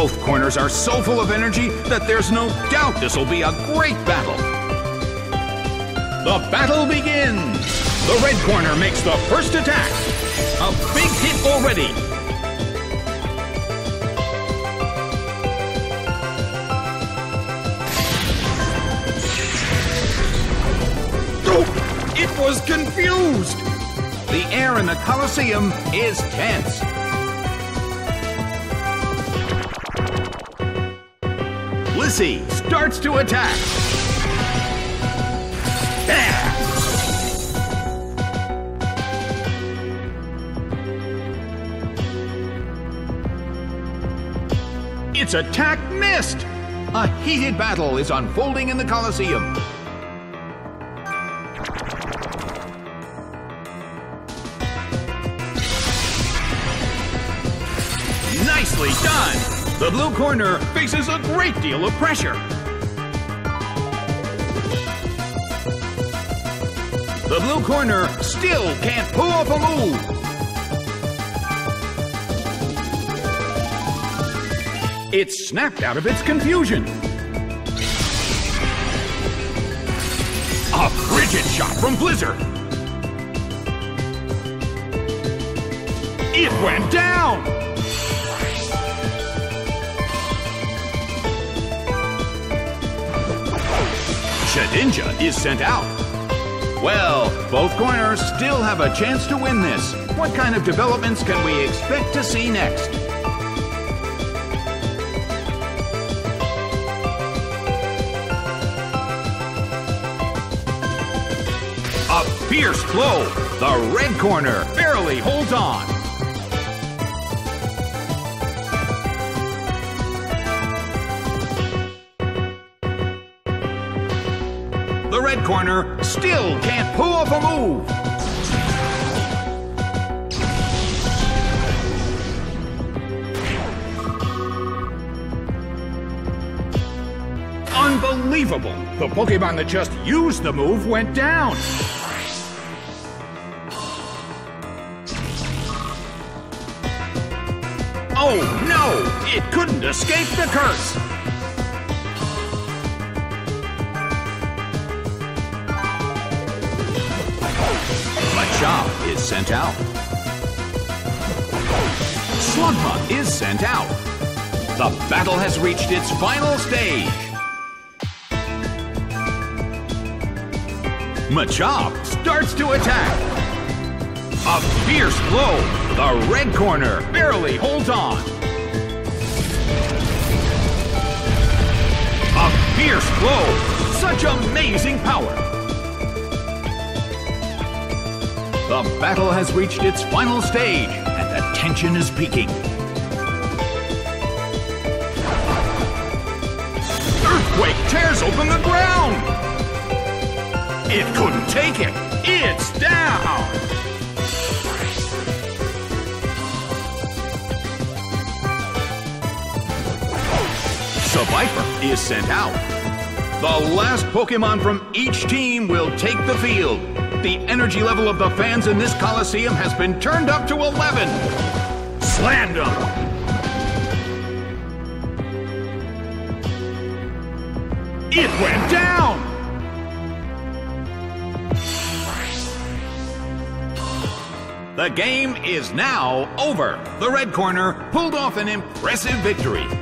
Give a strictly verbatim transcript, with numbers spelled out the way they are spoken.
Both corners are so full of energy that there's no doubt this will be a great battle. The battle begins! The red corner makes the first attack. A big hit already. Oh, it was confused. The air in the Colosseum is tense. Lissy starts to attack. Ah! Its attack missed! A heated battle is unfolding in the Colosseum. Nicely done! The blue corner faces a great deal of pressure. The blue corner still can't pull off a move. It snapped out of its confusion. A frigid shot from Blizzard. It went down. Shedinja is sent out. Well, both corners still have a chance to win this. What kind of developments can we expect to see next? A fierce blow. The red corner barely holds on. The red corner still can't pull off a move. Unbelievable! The Pokemon that just used the move went down. Oh no! It couldn't escape the curse! Machop is sent out. Slugma is sent out. The battle has reached its final stage. Machop starts to attack. A fierce blow. The red corner barely holds on. A fierce blow. Such amazing power. The battle has reached its final stage, and the tension is peaking. Earthquake tears open the ground! It couldn't take it! It's down! Seviper is sent out. The last Pokemon from each team will take the field. The energy level of the fans in this Colosseum has been turned up to eleven. Slammed them. It went down. The game is now over. The red corner pulled off an impressive victory.